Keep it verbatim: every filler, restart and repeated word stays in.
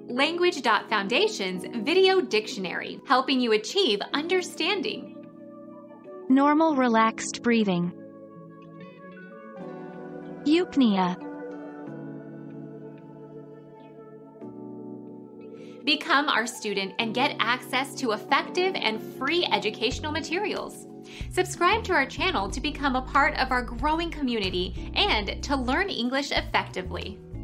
Language Foundation's Video Dictionary, helping you achieve understanding. Normal relaxed breathing. Eupnea. Become our student and get access to effective and free educational materials. Subscribe to our channel to become a part of our growing community and to learn English effectively.